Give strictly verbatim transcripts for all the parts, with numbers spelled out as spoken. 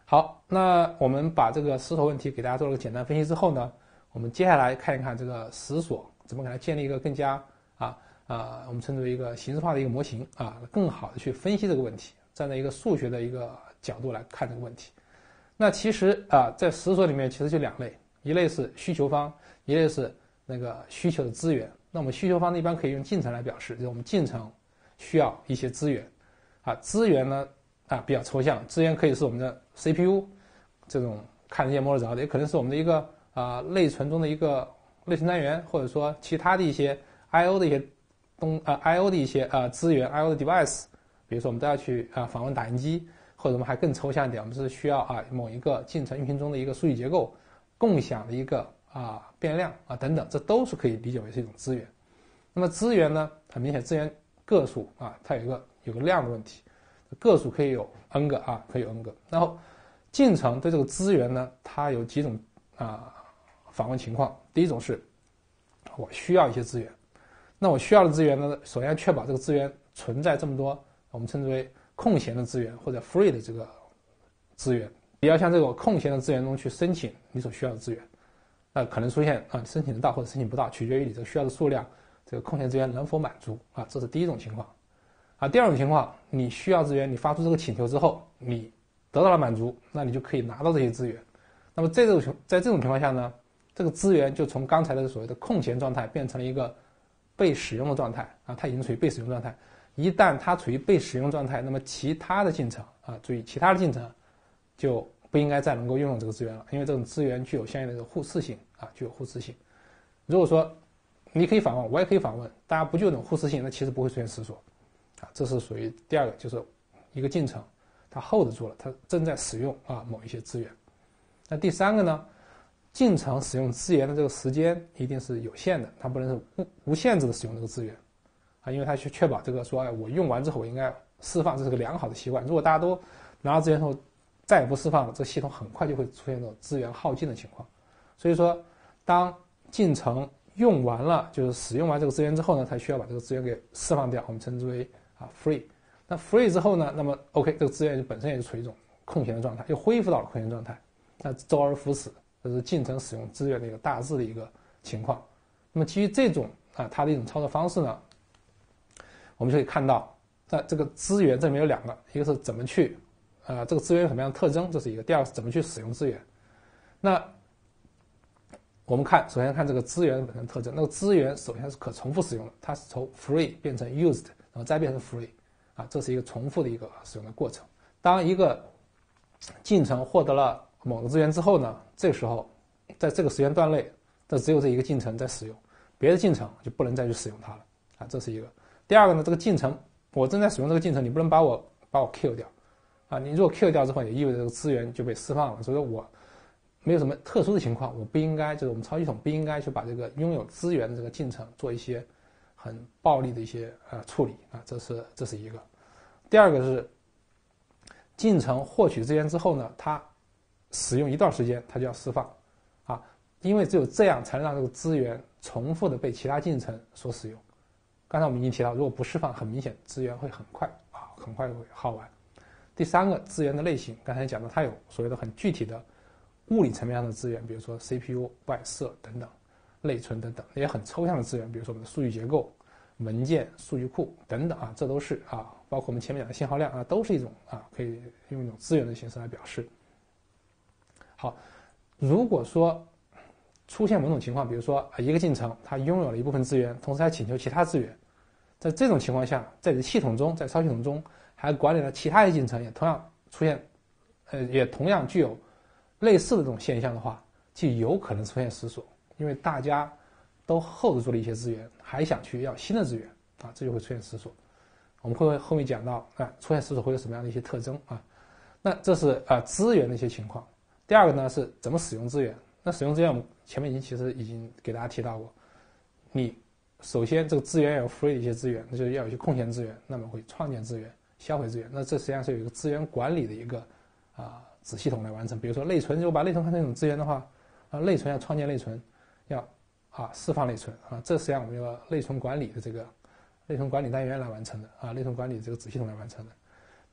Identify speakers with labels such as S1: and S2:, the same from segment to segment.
S1: 好，那我们把这个实锁问题给大家做了个简单分析之后呢，我们接下来看一看这个实锁怎么给它建立一个更加啊啊我们称之为一个形式化的一个模型啊，更好的去分析这个问题，站在一个数学的一个角度来看这个问题。那其实啊，在实锁里面其实就两类，一类是需求方，一类是那个需求的资源。那我们需求方呢，一般可以用进程来表示，就是我们进程需要一些资源啊，资源呢啊比较抽象，资源可以是我们的 C P U 这种看得见摸得着的，也可能是我们的一个啊内存中的一个内存单元，或者说其他的一些 I O 的一些东啊 I O 的一些啊资源 I O 的 device， 比如说我们都要去啊访问打印机。或者我们还更抽象一点，我们是需要啊某一个进程运行中的一个数据结构共享的一个啊变量啊等等，这都是可以理解为是一种资源。那么资源呢，很明显资源个数啊，它有一个有个量的问题，个数可以有 n 个啊，可以有 n 个。然后进程对这个资源呢，它有几种啊访问情况。第一种是我需要一些资源，那我需要的资源呢，首先确保这个资源存在这么多，我们称之为空闲的资源或者 free 的这个资源，也要向这个空闲的资源中去申请你所需要的资源，呃，可能出现啊申请得到或者申请不到，取决于你这个需要的数量，这个空闲资源能否满足啊，这是第一种情况。啊，第二种情况，你需要资源，你发出这个请求之后，你得到了满足，那你就可以拿到这些资源。那么这种在这种情况下呢，这个资源就从刚才的所谓的空闲状态变成了一个被使用的状态啊，它已经处于被使用状态。一旦它处于被使用状态，那么其他的进程啊，注意其他的进程就不应该再能够拥有这个资源了，因为这种资源具有相应的互斥性啊，具有互斥性。如果说你可以访问，我也可以访问，大家不具有这种互斥性，那其实不会出现实锁啊，这是属于第二个，就是一个进程它 hold 住了，它正在使用啊某一些资源。那第三个呢，进程使用资源的这个时间一定是有限的，它不能是无无限制的使用这个资源。啊，因为它去确保这个说，哎，我用完之后我应该释放，这是个良好的习惯。如果大家都拿到资源后再也不释放了，这个系统很快就会出现这种资源耗尽的情况。所以说，当进程用完了，就是使用完这个资源之后呢，它需要把这个资源给释放掉，我们称之为啊 free。那 free 之后呢，那么 OK， 这个资源就本身也就处于一种空闲的状态，又恢复到了空闲状态。那周而复始，这是进程使用资源的一个大致的一个情况。那么基于这种啊它的一种操作方式呢，我们就可以看到，在这个资源这里面有两个，一个是怎么去，呃，这个资源有什么样的特征，这是一个；第二个是怎么去使用资源。那我们看，首先看这个资源本身特征，那个资源首先是可重复使用的，它是从 free 变成 used， 然后再变成 free， 啊，这是一个重复的一个使用的过程。当一个进程获得了某个资源之后呢，这个时候在这个时间段内，这只有这一个进程在使用，别的进程就不能再去使用它了，啊，这是一个。第二个呢，这个进程我正在使用这个进程，你不能把我把我 kill 掉，啊，你如果 kill 掉之后，也意味着这个资源就被释放了。所以说我没有什么特殊的情况，我不应该就是我们超系统不应该去把这个拥有资源的这个进程做一些很暴力的一些呃处理啊，这是这是一个。第二个是进程获取资源之后呢，它使用一段时间，它就要释放，啊，因为只有这样才能让这个资源重复的被其他进程所使用。刚才我们已经提到，如果不释放，很明显资源会很快啊，很快会耗完。第三个，资源的类型，刚才讲到它有所谓的很具体的物理层面上的资源，比如说 C P U、外设等等，内存等等，也很抽象的资源，比如说我们的数据结构、文件、数据库等等啊，这都是啊，包括我们前面讲的信号量啊，都是一种啊，可以用一种资源的形式来表示。好，如果说出现某种情况，比如说一个进程它拥有了一部分资源，同时还请求其他资源，在这种情况下，在你的系统中，在超系统中还管理了其他的进程，也同样出现，呃，也同样具有类似的这种现象的话，就有可能出现实锁，因为大家都 hold 住了一些资源，还想去要新的资源啊，这就会出现实锁。我们会后面讲到啊，出现实锁会有什么样的一些特征啊？那这是啊资源的一些情况。第二个呢是怎么使用资源？那使用资源我们前面已经其实已经给大家提到过，你首先这个资源要有 free 的一些资源，那就是要有一些空闲资源，那么会创建资源、销毁资源，那这实际上是有一个资源管理的一个啊子系统来完成。比如说内存，如果把内存看成一种资源的话，啊内存要创建内存，要啊释放内存啊，这实际上我们有内存管理的这个内存管理单元来完成的啊，内存管理这个子系统来完成的。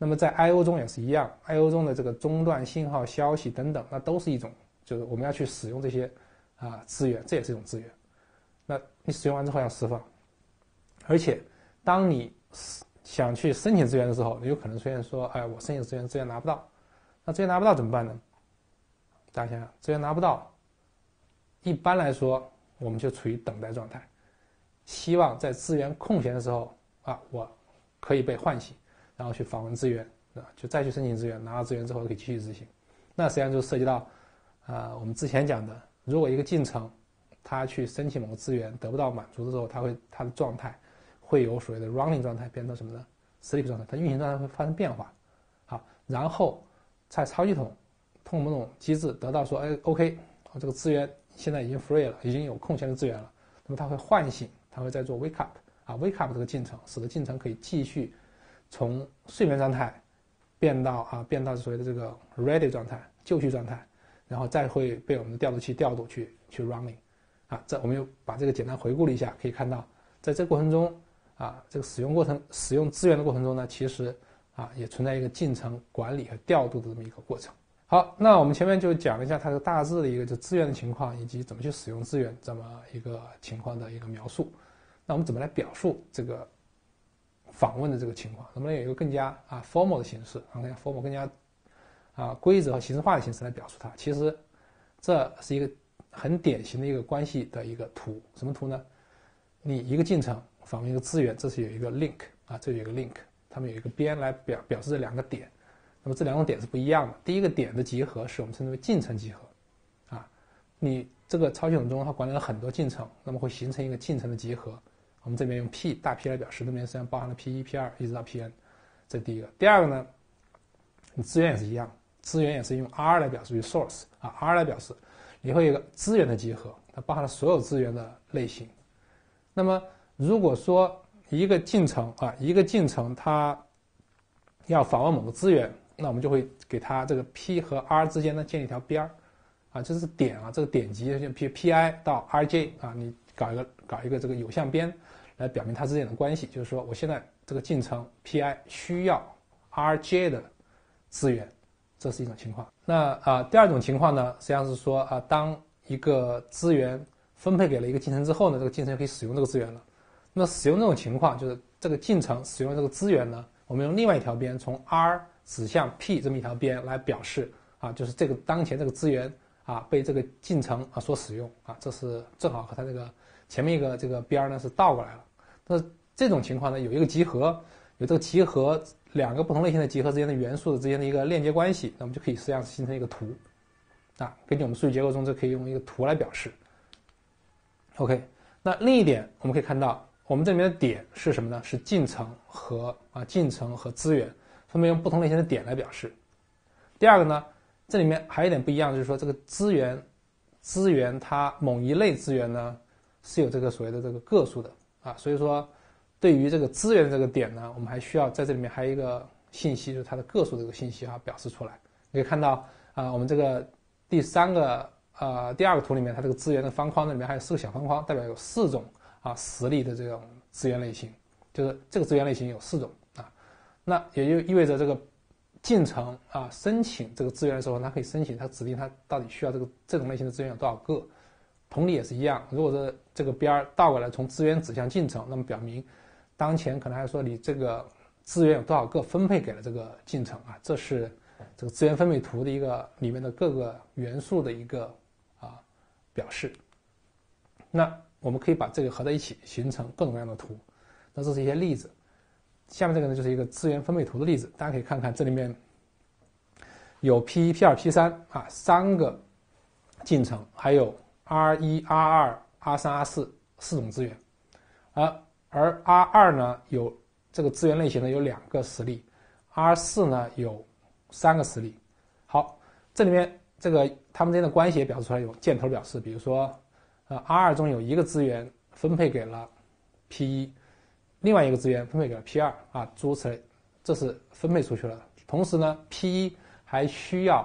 S1: 那么在 I O 中也是一样 ，I O 中的这个中断信号、消息等等，那都是一种，就是我们要去使用这些啊资源，这也是一种资源。那你使用完之后要释放，而且当你想去申请资源的时候，你有可能出现说，哎，我申请资源，资源拿不到。那资源拿不到怎么办呢？大家想想，资源拿不到，一般来说我们就处于等待状态，希望在资源空闲的时候啊，我可以被唤醒，然后去访问资源，啊，就再去申请资源，拿到资源之后可以继续执行。那实际上就涉及到，啊、呃，我们之前讲的，如果一个进程他去申请某个资源得不到满足的时候，他会他的状态会由所谓的 running 状态变成什么呢 ？sleep 状态，它运行状态会发生变化。好，然后在超系统通过某种机制得到说，哎 ，OK， 我这个资源现在已经 free 了，已经有空闲的资源了，那么它会唤醒，它会在做 wake up 啊 ，wake up 这个进程，使得进程可以继续从睡眠状态变到啊变到所谓的这个 ready 状态、就绪状态，然后再会被我们的调度器调度去去 running。啊，这我们又把这个简单回顾了一下，可以看到，在这个过程中，啊，这个使用过程、使用资源的过程中呢，其实啊也存在一个进程管理和调度的这么一个过程。好，那我们前面就讲了一下它的大致的一个就资源的情况，以及怎么去使用资源这么一个情况的一个描述。那我们怎么来表述这个访问的这个情况？能不能有一个更加啊 formal 的形式，更加 formal、更加啊规则和形式化的形式来表述它？其实这是一个很典型的一个关系的一个图，什么图呢？你一个进程访问一个资源，这是有一个 link 啊，这有一个 link， 它们有一个边来表表示这两个点。那么这两种点是不一样的。第一个点的集合是我们称之为进程集合，啊，你这个超系统中它管理了很多进程，那么会形成一个进程的集合。我们这边用 P 大 P 来表示，那边实际上包含了 P 一、P 二一直到 P N， 这是第一个。第二个呢，你资源也是一样，资源也是用 R 来表示 resource 啊 ，R 来表示。你会有一个资源的集合，它包含了所有资源的类型。那么，如果说一个进程啊，一个进程它要访问某个资源，那我们就会给它这个 P 和 R 之间呢建立一条边儿，啊，这是点啊，这个点集就 P P I 到 R J 啊，你搞一个搞一个这个有向边来表明它之间的关系，就是说我现在这个进程 P I 需要 R J 的资源。这是一种情况。那啊，第二种情况呢，实际上是说啊，当一个资源分配给了一个进程之后呢，这个进程就可以使用这个资源了。那使用这种情况，就是这个进程使用这个资源呢，我们用另外一条边从 R 指向 P 这么一条边来表示啊，就是这个当前这个资源啊被这个进程啊所使用啊，这是正好和它这个前面一个这个边呢是倒过来了。那这种情况呢，有一个集合，有这个集合。两个不同类型的集合之间的元素之间的一个链接关系，那我们就可以实际上形成一个图，啊，根据我们数据结构中，这可以用一个图来表示。OK， 那另一点我们可以看到，我们这里面的点是什么呢？是进程和啊进程和资源，分别用不同类型的点来表示。第二个呢，这里面还有一点不一样，就是说这个资源资源它某一类资源呢是有这个所谓的这个个数的啊，所以说。对于这个资源这个点呢，我们还需要在这里面还有一个信息，就是它的个数这个信息啊表示出来。你可以看到啊、呃，我们这个第三个呃第二个图里面，它这个资源的方框里面还有四个小方框，代表有四种啊实例的这种资源类型，就是这个资源类型有四种啊。那也就意味着这个进程啊申请这个资源的时候，它可以申请它指定它到底需要这个这种类型的资源有多少个。同理也是一样，如果说这个边倒过来从资源指向进程，那么表明当前可能还说你这个资源有多少个分配给了这个进程啊，这是这个资源分配图的一个里面的各个元素的一个啊表示。那我们可以把这个合在一起，形成各种各样的图。那这是一些例子。下面这个呢就是一个资源分配图的例子，大家可以看看这里面有 P 一、P 二、P 三啊三个进程，还有 R 一、R 二、R 三、R 四四种资源，而而 R 二呢有这个资源类型呢有两个实例 ，R 四呢有三个实例。好，这里面这个它们之间的关系也表示出来，有箭头表示，比如说，呃 R 二中有一个资源分配给了 P 一，另外一个资源分配给了 P 二啊，诸如此类，这是分配出去了。同时呢 ，P 一还需要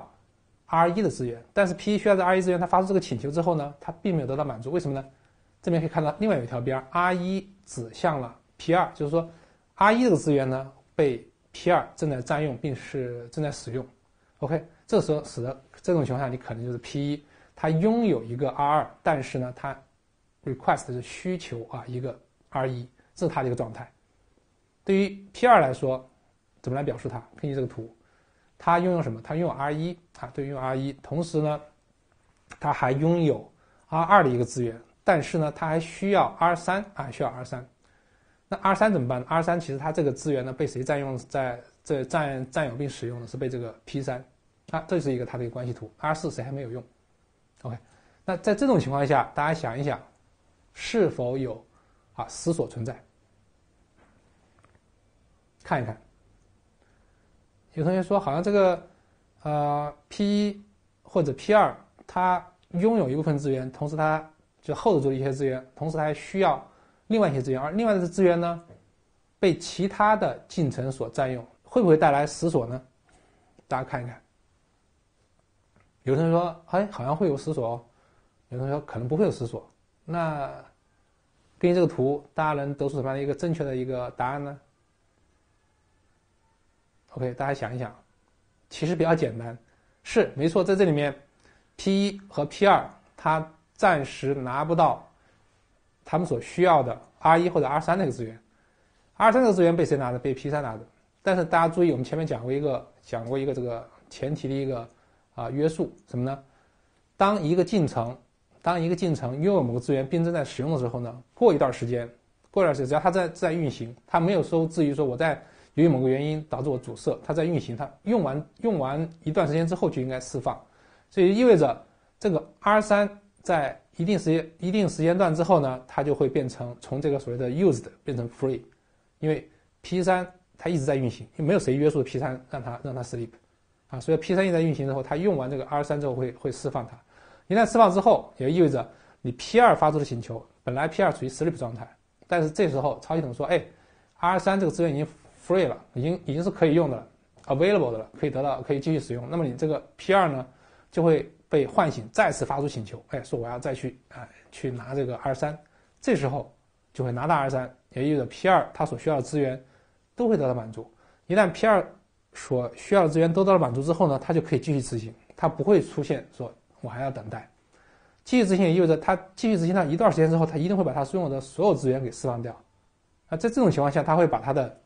S1: R 一的资源，但是 P 一需要的 R 一资源，它发出这个请求之后呢，它并没有得到满足，为什么呢？这边可以看到另外有一条边 ，R 一指向了 P 二，就是说 R 一这个资源呢被 P 二正在占用并是正在使用。OK， 这时候使得这种情况下，你可能就是 P 一，它拥有一个 R 二，但是呢，它 request 是需求啊一个 R 一，这是它的一个状态。对于 P 二来说，怎么来表述它？根据这个图，它拥有什么？它拥有 R 一啊，对，拥有 R 一，同时呢，它还拥有 R 二的一个资源，但是呢，它还需要 R 三啊，需要 R 三。那 R 三怎么办呢 ？R 三其实它这个资源呢被谁占用，在这占占有并使用的是被这个 P 三啊，这是一个它的一个关系图。R 四谁还没有用 ？OK， 那在这种情况下，大家想一想，是否有啊死锁存在？看一看。有同学说，好像这个呃 P 一或者 P 二，它拥有一部分资源，同时它就 hold 住了一些资源，同时它还需要另外一些资源，而另外的资源呢，被其他的进程所占用，会不会带来死锁呢？大家看一看。有同学说，哎，好像会有死锁哦。有同学说可能不会有死锁。那根据这个图，大家能得出什么样的一个正确的一个答案呢 ？OK， 大家想一想，其实比较简单，是没错，在这里面 P 一和 P 二它暂时拿不到他们所需要的 R 一或者 R 三那个资源 ，R 三这个资源被谁拿的？被 P 三拿的。但是大家注意，我们前面讲过一个讲过一个这个前提的一个啊约束，什么呢？当一个进程当一个进程拥有某个资源并正在使用的时候呢，过一段时间，过一段时间，只要它在在运行，它没有受制于说我在由于某个原因导致我阻塞，它在运行，它用完用完一段时间之后就应该释放，所以意味着这个 R 三在一定时间一定时间段之后呢，它就会变成从这个所谓的 used 变成 free， 因为 P 三它一直在运行，没有谁约束 P 三 让它让它 sleep 啊，所以 P 三 一直在运行之后，它用完这个 R 三之后会会释放它，一旦释放之后，也意味着你 P 二 发出的请求，本来 P 二 处于 sleep 状态，但是这时候超系统说，哎 ，R 三 这个资源已经 free 了，已经已经是可以用的了 ，available 的了，可以得到，可以继续使用。那么你这个 P 二 呢，就会被唤醒，再次发出请求，哎，说我要再去哎去拿这个 R 三，这时候就会拿到 R 三，也意味着 P 二 它所需要的资源都会得到满足。一旦 P 二 所需要的资源都得到满足之后呢，它就可以继续执行，它不会出现说我还要等待。继续执行也意味着它继续执行到一段时间之后，它一定会把它所有的所有资源给释放掉。啊，在这种情况下，它会把它的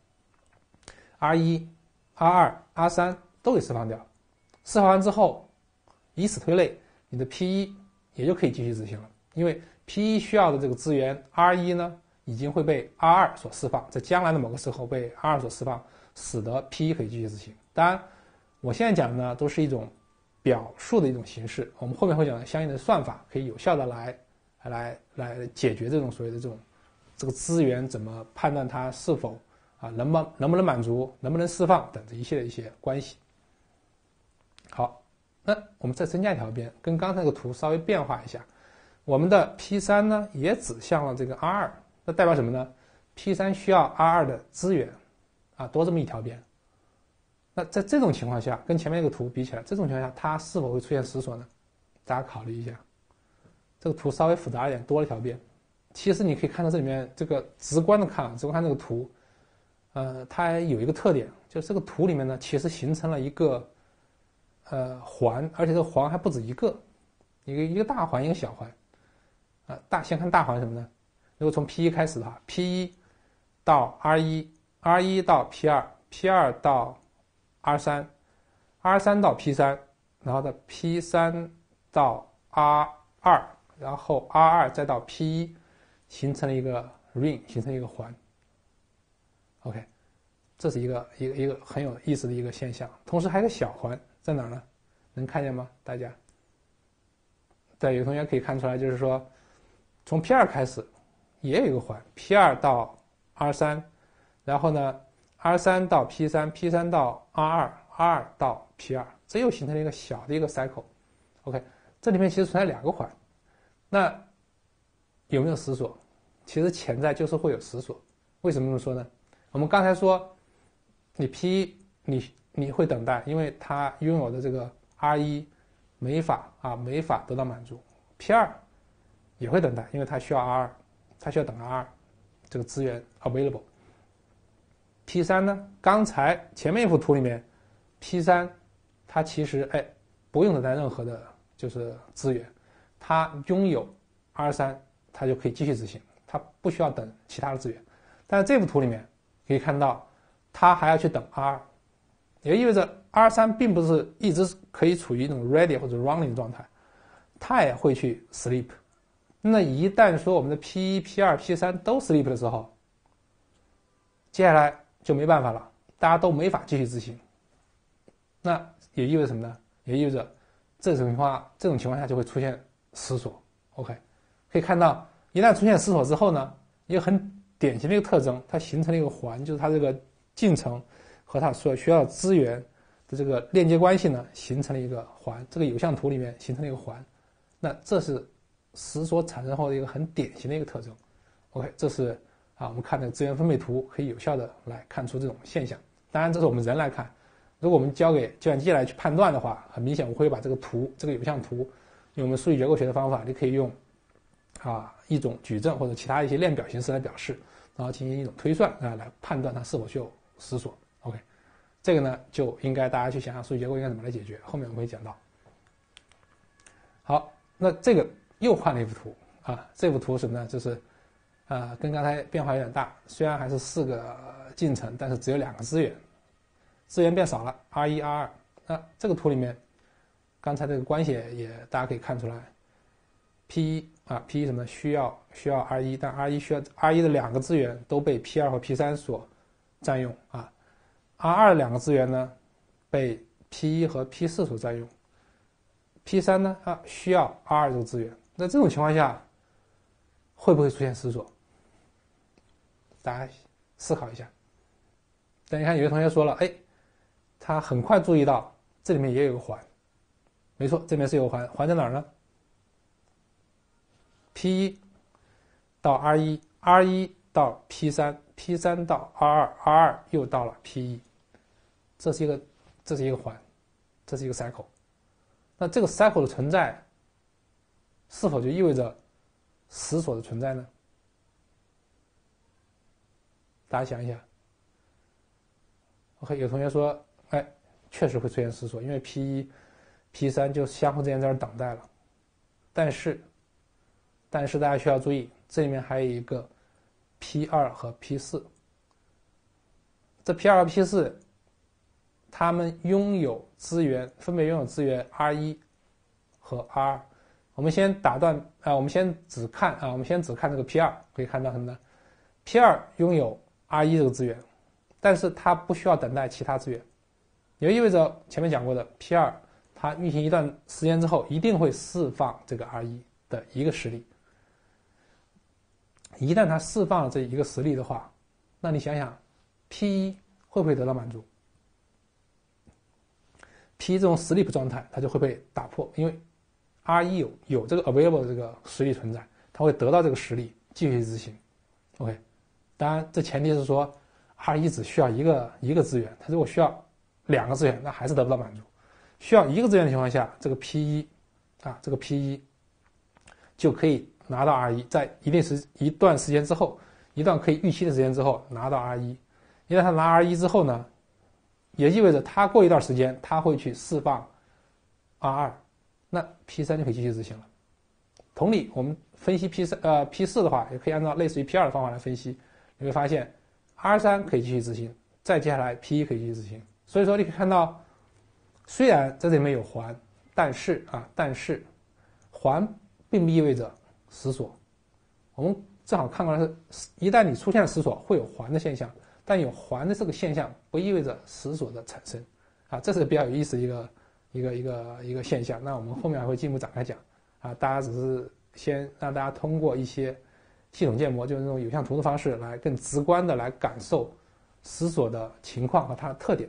S1: R 一、R 二、R 三都给释放掉。释放完之后，以此推类，你的 P 一 也就可以继续执行了，因为 P 一 需要的这个资源 R 一 呢，已经会被 R 二 所释放，在将来的某个时候被 R 二 所释放，使得 P 一 可以继续执行。当然，我现在讲的呢，都是一种表述的一种形式，我们后面会讲相应的算法，可以有效的来来来解决这种所谓的这种这个资源怎么判断它是否啊能不能不能满足，能不能释放等这一系列一些关系。好，那我们再增加一条边，跟刚才那个图稍微变化一下，我们的 P 三 呢也指向了这个 R 二，那代表什么呢 ？P 三 需要 R 二 的资源啊，多这么一条边。那在这种情况下，跟前面那个图比起来，这种情况下它是否会出现死锁呢？大家考虑一下。这个图稍微复杂一点，多了一条边。其实你可以看到这里面这个直观的看啊，直观看这个图，呃，它有一个特点，就是这个图里面呢，其实形成了一个呃环，而且这个环还不止一个，一个一个大环，一个小环。啊、呃，大先看大环什么呢？如果从 P 一 开始的话 ，P 一 到 R 一 ，R 一 到 P 二 ，P 二 到R 三 ，R 三 到 P 三，然后的 P 三 到 R 二，然后 R 二 再到 P 一，形成了一个 ring， 形成一个环。OK， 这是一个一个一个很有意思的一个现象。同时还有个小环在哪儿呢？能看见吗？大家？对，有同学可以看出来，就是说从 P 二 开始也有一个环 ，P 二 到 R 三，然后呢？R 三 到 P 三 ，P 三 到 R 二 ，R 二 到 P 二，这又形成了一个小的一个 cycle。OK， 这里面其实存在两个环，那有没有死锁？其实潜在就是会有死锁。为什么这么说呢？我们刚才说，你 P 一 你你会等待，因为它拥有的这个 R 一 没法啊没法得到满足 ，P 二 也会等待，因为它需要 R 二，它需要等 R 二这个资源 available。P P 三 呢，刚才前面一幅图里面 P 三 它其实哎不用等待任何的就是资源，它拥有 R 三，它就可以继续执行，它不需要等其他的资源。但是这幅图里面可以看到，它还要去等 R 二，也意味着 R 三 并不是一直可以处于那种 ready 或者 running 的状态，它也会去 sleep。那一旦说我们的 P 一、P 二、P 三 都 sleep 的时候，接下来就没办法了，大家都没法继续执行。那也意味着什么呢？也意味着这种情况，这种情况下就会出现死锁。OK， 可以看到，一旦出现死锁之后呢，一个很典型的一个特征，它形成了一个环，就是它这个进程和它所需要资源的这个链接关系呢，形成了一个环。这个有向图里面形成了一个环，那这是死锁产生后的一个很典型的一个特征。OK， 这是啊，我们看这个资源分配图可以有效的来看出这种现象。当然，这是我们人来看，如果我们交给计算机来去判断的话，很明显我会把这个图，这个有向图，用我们数据结构学的方法，你可以用啊一种矩阵或者其他一些链表形式来表示，然后进行一种推算啊来判断它是否具有死锁。OK， 这个呢就应该大家去想想数据结构应该怎么来解决，后面我们会讲到。好，那这个又换了一幅图啊，这幅图什么呢？就是啊跟刚才变化有点大，虽然还是四个进程，但是只有两个资源，资源变少了 ，R 一、R 二。那这个图里面，刚才这个关系也大家可以看出来 ，P 一啊 P 一什么需要需要 R 一，但 R 一需要 R 一的两个资源都被 P 二和 P 三所占用啊 ，R 二两个资源呢被 P 一和 P 四所占用。P 三 呢，啊，需要 R 二这个资源，那这种情况下，会不会出现死锁？大家思考一下。但你看，有些同学说了，哎，他很快注意到这里面也有个环，没错，这边是有个环，环在哪儿呢 ？P 一到 R 一 ，R 一到 P 三 ，P 三到 R 二 ，R 二又到了 P 一，这是一个，这是一个环，这是一个 cycle。那这个 cycle 的存在，是否就意味着死锁的存在呢？大家想一想。OK， 有同学说，哎，确实会出现死锁，因为 P 一、P 三 就相互之间在这等待了。但是，但是大家需要注意，这里面还有一个 P 二 和 P 四。这 P 二 和 P 四。他们拥有资源，分别拥有资源 R 一 和 R 二。我们先打断啊、呃，我们先只看啊，我们先只看这个 P 二，可以看到什么呢 ？P 二 拥有 R 一 这个资源，但是它不需要等待其他资源，也就意味着前面讲过的 P 二，它运行一段时间之后，一定会释放这个 R 一 的一个实例。一旦它释放了这一个实例的话，那你想想 P 一 会不会得到满足？ P 这种 sleep 状态，它就会被打破，因为 R 一 有有这个 available 的这个实例存在，它会得到这个实例继续执行。OK， 当然这前提是说 R 一 只需要一个一个资源，它如果需要两个资源，那还是得不到满足。需要一个资源的情况下，这个 P 一 啊，这个 P 一 就可以拿到 R 一，在一定时一段时间之后，一段可以预期的时间之后拿到 R 一。一旦它拿 R 一 之后呢？也意味着它过一段时间，它会去释放 R 二，那 P 三 就可以继续执行了。同理，我们分析 P 三呃 P 四的话，也可以按照类似于 P 二 的方法来分析，你会发现 R 三 可以继续执行，再接下来 P 一 可以继续执行。所以说你可以看到，虽然这里面有环，但是啊，但是环并不意味着死锁。我们正好看过来是，一旦你出现了死锁，会有环的现象。但有环的这个现象不意味着死锁的产生，啊，这是比较有意思一个一个一个一个现象。那我们后面还会进一步展开讲，啊，大家只是先让大家通过一些系统建模，就是那种有向图的方式，来更直观的来感受死锁的情况和它的特点。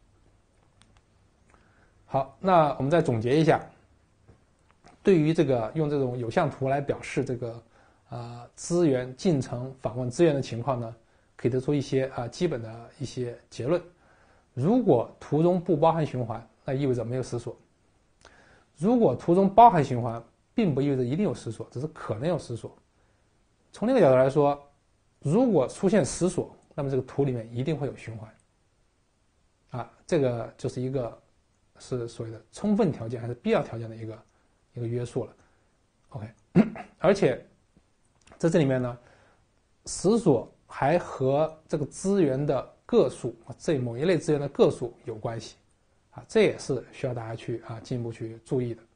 S1: 好，那我们再总结一下，对于这个用这种有向图来表示这个呃资源进程访问资源的情况呢？可以得出一些啊基本的一些结论。如果图中不包含循环，那意味着没有死锁；如果图中包含循环，并不意味着一定有死锁，只是可能有死锁。从这个角度来说，如果出现死锁， 那么这个图里面一定会有循环。啊，这个就是一个是所谓的充分条件还是必要条件的一个一个约束了。OK， 而且在这里面呢，实锁还和这个资源的个数啊，这某一类资源的个数有关系啊，这也是需要大家去啊进一步去注意的。